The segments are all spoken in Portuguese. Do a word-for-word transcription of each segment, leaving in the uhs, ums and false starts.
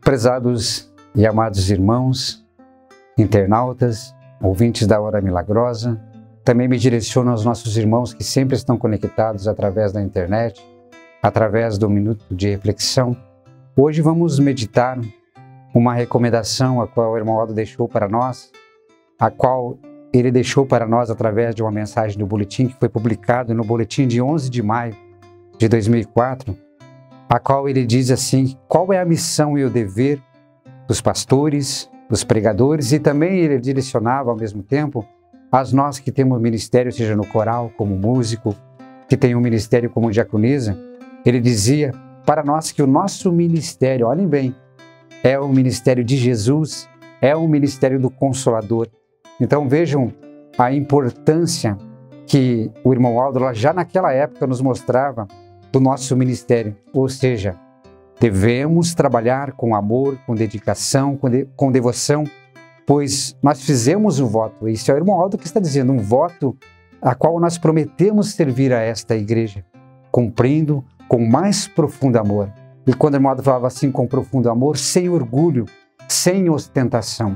Prezados e amados irmãos, internautas, ouvintes da Hora Milagrosa, também me direciono aos nossos irmãos que sempre estão conectados através da internet, através do Minuto de Reflexão. Hoje vamos meditar uma recomendação a qual o irmão Aldo deixou para nós, a qual ele deixou para nós através de uma mensagem do boletim que foi publicado no boletim de onze de maio de dois mil e quatro, a qual ele diz assim: qual é a missão e o dever dos pastores, dos pregadores, e também ele direcionava ao mesmo tempo a nós que temos ministério, seja no coral, como músico, que tem um ministério como diaconisa. Ele dizia para nós que o nosso ministério, olhem bem, é o ministério de Jesus, é o ministério do Consolador. Então vejam a importância que o irmão Aldo já naquela época nos mostrava do nosso ministério, ou seja, devemos trabalhar com amor, com dedicação, com, de, com devoção, pois nós fizemos um voto. Isso é o irmão Aldo que está dizendo, um voto a qual nós prometemos servir a esta igreja, cumprindo com mais profundo amor. E quando o irmão Aldo falava assim, com profundo amor, sem orgulho, sem ostentação,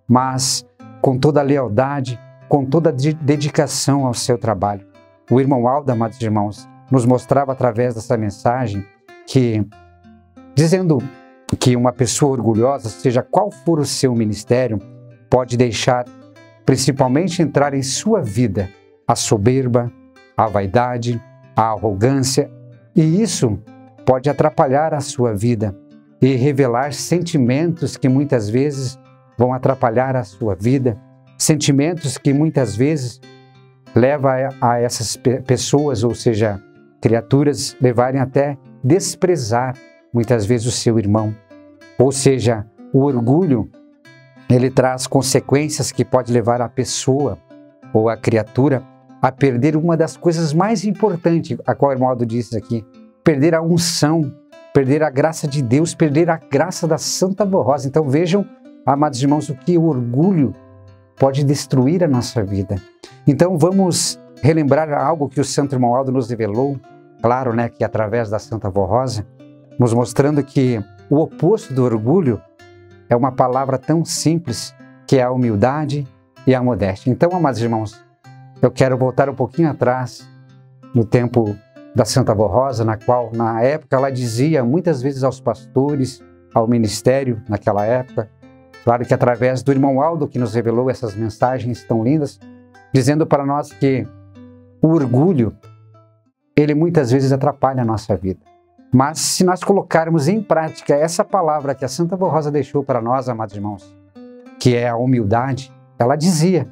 mas com toda a lealdade, com toda a dedicação ao seu trabalho. O irmão Aldo, amados irmãos, nos mostrava através dessa mensagem que, dizendo que uma pessoa orgulhosa, seja qual for o seu ministério, pode deixar principalmente entrar em sua vida a soberba, a vaidade, a arrogância, e isso pode atrapalhar a sua vida e revelar sentimentos que muitas vezes vão atrapalhar a sua vida, sentimentos que muitas vezes levam a essas pessoas, ou seja, criaturas, levarem até desprezar muitas vezes o seu irmão. Ou seja, o orgulho, ele traz consequências que pode levar a pessoa ou a criatura a perder uma das coisas mais importantes, a qual o irmão Aldo disse aqui, perder a unção, perder a graça de Deus, perder a graça da Santa Rosa. Então vejam, amados irmãos, o que o orgulho pode destruir a nossa vida. Então vamos relembrar algo que o Santo Irmão Aldo nos revelou, claro, né, que através da Santa Rosa, nos mostrando que o oposto do orgulho é uma palavra tão simples, que é a humildade e a modéstia. Então, amados irmãos, eu quero voltar um pouquinho atrás, no tempo da Santa Rosa, na qual, na época, ela dizia muitas vezes aos pastores, ao ministério, naquela época, claro que através do irmão Aldo, que nos revelou essas mensagens tão lindas, dizendo para nós que o orgulho, ele muitas vezes atrapalha a nossa vida. Mas se nós colocarmos em prática essa palavra que a Santa Rosa deixou para nós, amados irmãos, que é a humildade, ela dizia,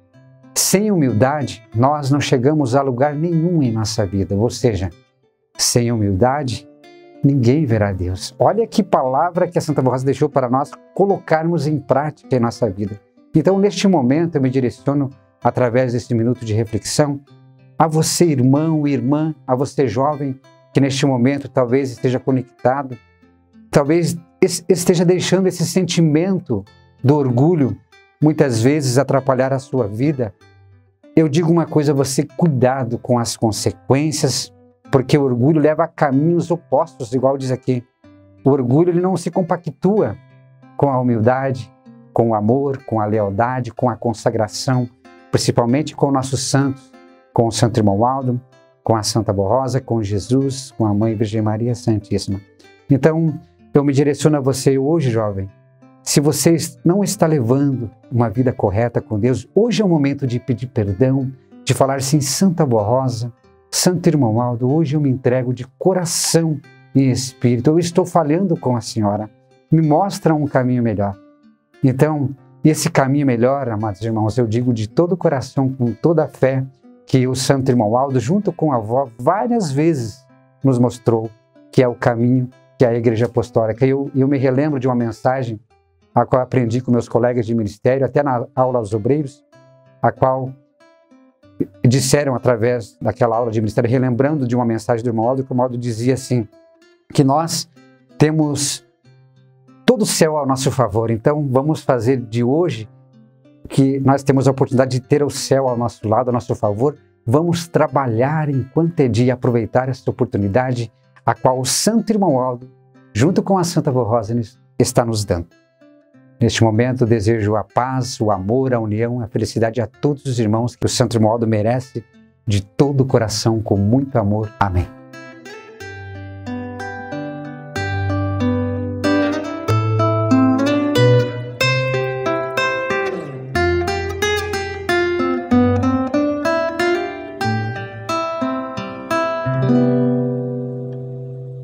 sem humildade nós não chegamos a lugar nenhum em nossa vida, ou seja, sem humildade ninguém verá Deus. Olha que palavra que a Santa Rosa deixou para nós colocarmos em prática em nossa vida. Então, neste momento, eu me direciono, através deste minuto de reflexão, a você, irmão e irmã, a você, jovem, que neste momento talvez esteja conectado, talvez esteja deixando esse sentimento do orgulho, muitas vezes, atrapalhar a sua vida. Eu digo uma coisa a você, cuidado com as consequências, porque o orgulho leva a caminhos opostos, igual diz aqui. O orgulho, ele não se compactua com a humildade, com o amor, com a lealdade, com a consagração, principalmente com nossos santos, com o Santo Irmão Aldo, com a Santa Rosa, com Jesus, com a Mãe Virgem Maria Santíssima. Então, eu me direciono a você hoje, jovem. Se você não está levando uma vida correta com Deus, hoje é o momento de pedir perdão, de falar assim, Santa Rosa, Santo Irmão Aldo, hoje eu me entrego de coração e espírito. Eu estou falhando com a senhora. Me mostra um caminho melhor. Então, esse caminho melhor, amados irmãos, eu digo de todo o coração, com toda a fé, que o Santo Irmão Aldo, junto com a avó, várias vezes nos mostrou que é o caminho, que é a Igreja Apostólica. E eu, eu me relembro de uma mensagem a qual aprendi com meus colegas de ministério, até na aula aos obreiros, a qual disseram através daquela aula de ministério, relembrando de uma mensagem do irmão Aldo, que o irmão Aldo dizia assim, que nós temos todo o céu ao nosso favor, então vamos fazer de hoje que nós temos a oportunidade de ter o céu ao nosso lado, ao nosso favor, vamos trabalhar enquanto é dia, aproveitar essa oportunidade a qual o Santo Irmão Aldo, junto com a Santa Rosa, está nos dando. Neste momento, desejo a paz, o amor, a união, a felicidade a todos os irmãos que o Santo Romualdo merece de todo o coração, com muito amor. Amém.